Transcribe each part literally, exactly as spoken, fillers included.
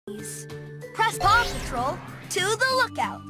Press Paw Patrol to the lookout.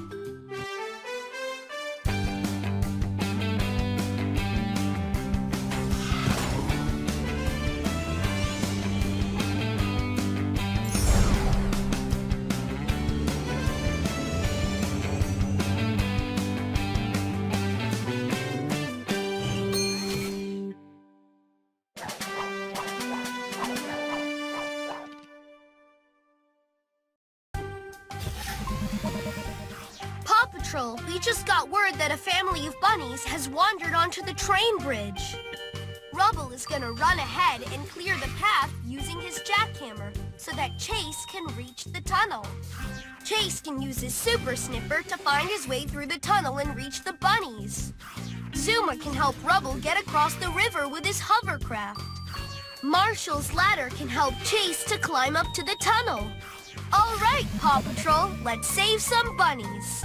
We just got word that a family of bunnies has wandered onto the train bridge. Rubble is gonna run ahead and clear the path using his jackhammer so that Chase can reach the tunnel. Chase can use his super sniffer to find his way through the tunnel and reach the bunnies. Zuma can help Rubble get across the river with his hovercraft. Marshall's ladder can help Chase to climb up to the tunnel. All right, Paw Patrol, let's save some bunnies.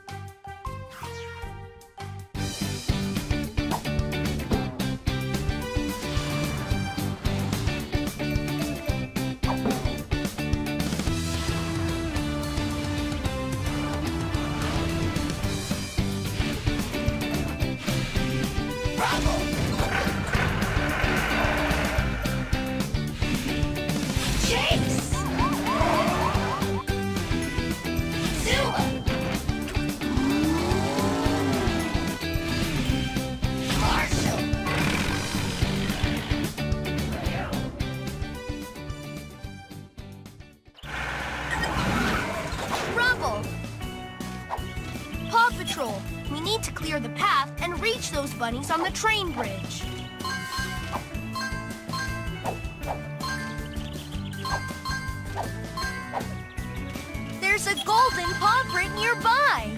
We need to clear the path and reach those bunnies on the train bridge. There's a golden paw print nearby.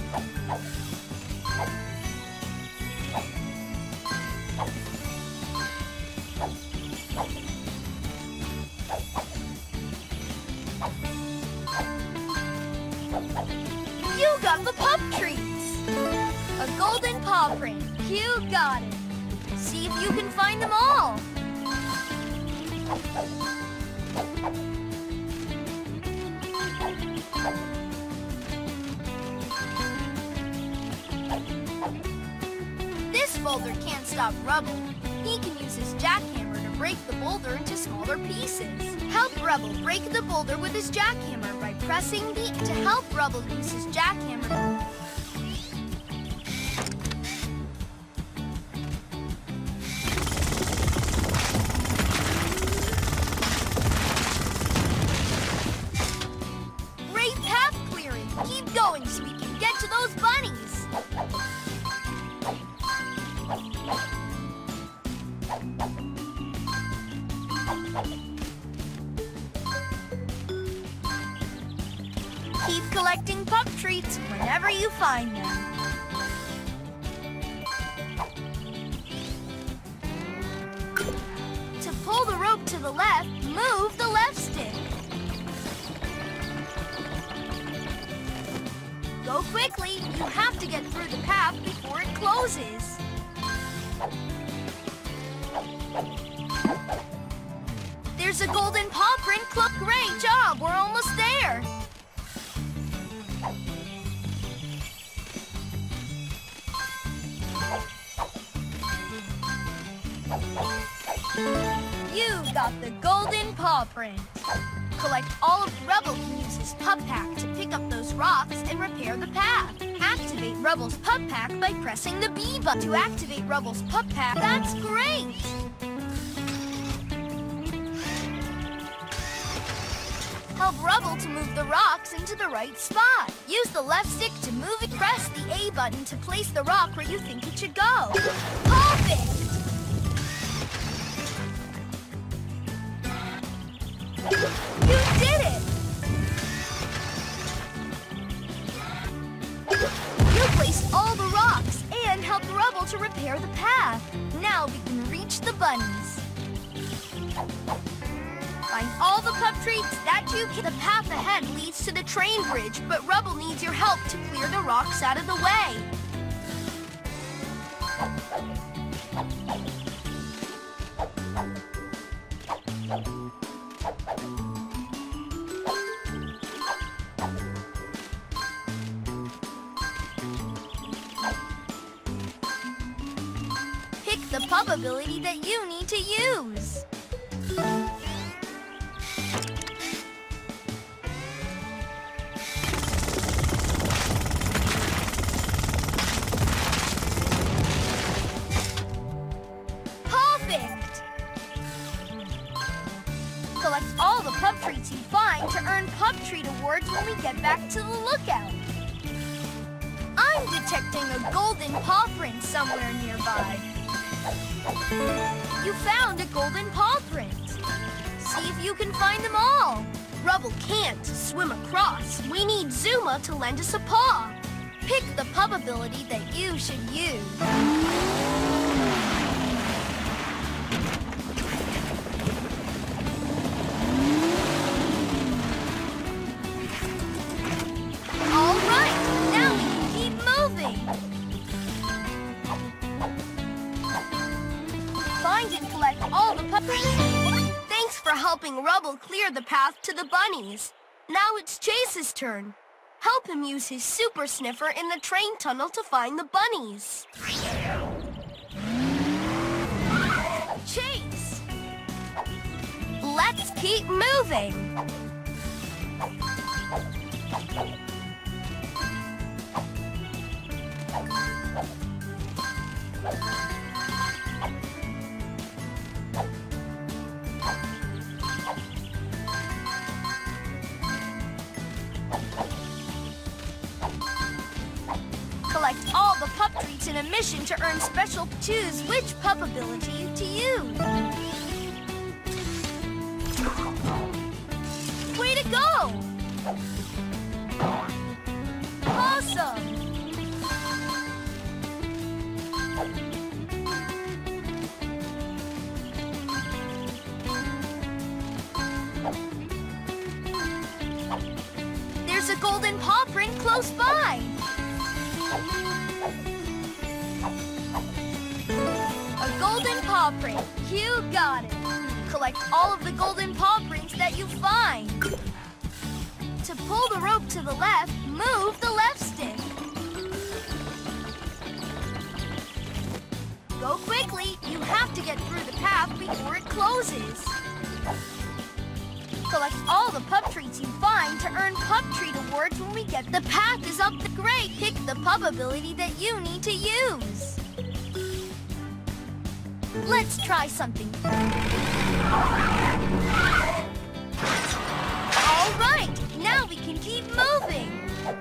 You got the pup treats. A golden paw print. You got it. See if you can find them all. This boulder can't stop Rubble. He can use his jackhammer to break the boulder into smaller pieces. Help Rubble break the boulder with his jackhammer by pressing the... To help Rubble use his jackhammer... Keep going so we can get to those bunnies. Keep collecting pup treats whenever you find them. To pull the rope to the left, move the left stick. Go quickly. You have to get through the path before it closes. There's a golden paw print. Look, great job. We're almost there. You got the golden paw print. Collect all of Rubble can use his pup pack to pick up those rocks and repair the path. Activate Rubble's pup pack by pressing the B button. To activate Rubble's pup pack, that's great! Help Rubble to move the rocks into the right spot. Use the left stick to move it. Press the A button to place the rock where you think it should go. PAWfect! You did it! You placed all the rocks and helped Rubble to repair the path. Now we can reach the bunnies. Find all the pup treats that you can. The path ahead leads to the train bridge, but Rubble needs your help to clear the rocks out of the way. the pup ability that you need to use. PAWfect! Collect all the pup treats you find to earn pup treat awards when we get back to the lookout. I'm detecting a golden paw print somewhere nearby. You found a golden paw print. See if you can find them all. Rubble can't swim across. We need Zuma to lend us a paw. Pick the pup ability that you should use. All right, now we can keep moving. Find and collect all the puppies. Thanks for helping Rubble clear the path to the bunnies. Now it's Chase's turn. Help him use his super sniffer in the train tunnel to find the bunnies. Chase! Let's keep moving. Collect all the pup treats in a mission to earn special. Choose which pup ability to use. Way to go! Awesome! There's a golden paw print close by. A golden paw print. You got it. Collect all of the golden paw prints that you find. To pull the rope to the left, move the left stick. Go quickly. You have to get through the path before it closes. Collect all the pup treats you find to earn pup treat awards when we get. The path is up the grade. Pick the pup ability that you need to use. Let's try something. All right, now we can keep moving.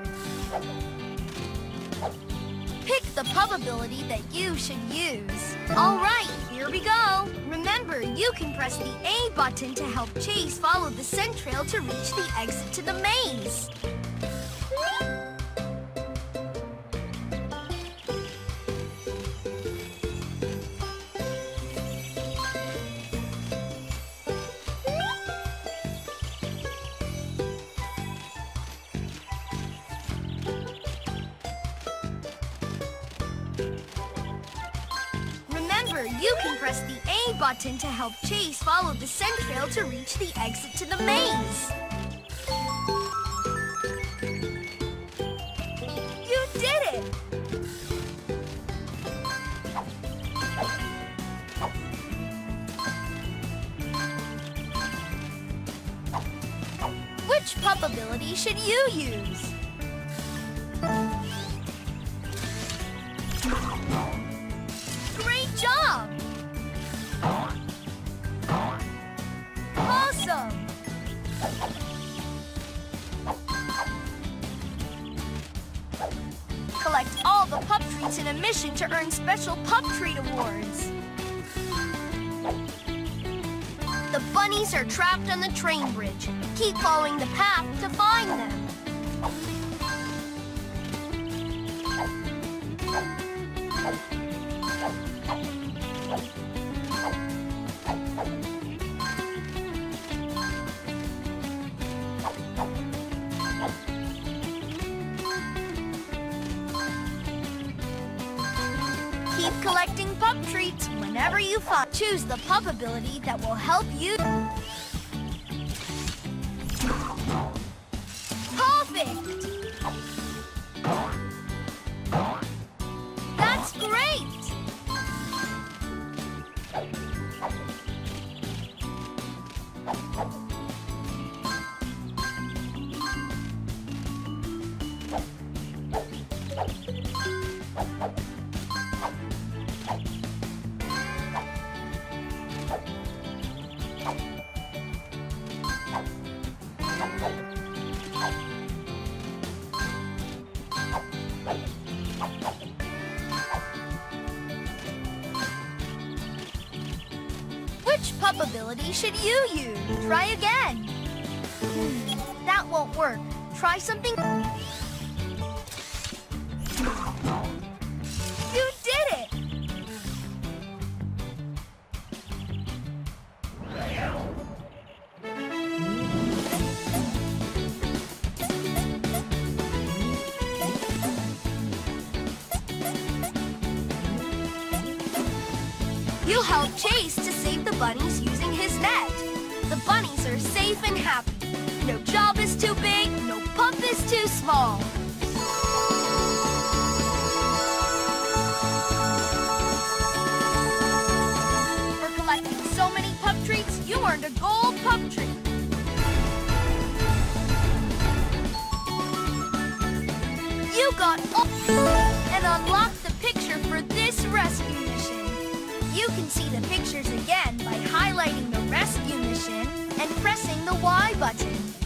Pick the pup ability that you should use. All right, here we go. Remember, you can press the A button to help Chase follow the scent trail to reach the exit to the maze. You can press the A button to help Chase follow the scent trail to reach the exit to the maze. You did it! Which pup ability should you use? Great job! Awesome! Collect all the pup treats in a mission to earn special pup treat awards. The bunnies are trapped on the train bridge. Keep following the path to find them. Keep collecting pup treats whenever you find. Choose the pup ability that will help you. PAWfect! That's great! pup ability should you use? Try again. Hmm, that won't work. Try something. You did it! You helped Chase to save the bunnies using his net. The bunnies are safe and happy. No job is too big, no pup is too small. For collecting so many pup treats, you earned a gold pup treat. You got all and unlocked the picture for this rescue mission. You can see the pictures again by highlighting the rescue mission and pressing the Y button.